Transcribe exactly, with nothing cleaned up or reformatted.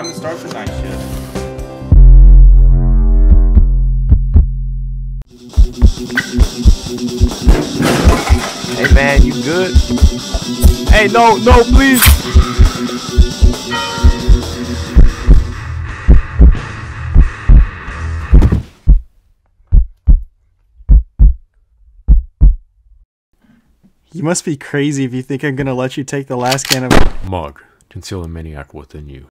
time to start the night shift. Hey man, you good? Hey, no, no, please. You must be crazy if you think I'm gonna let you take the last can of- Mug, conceal the maniac within you.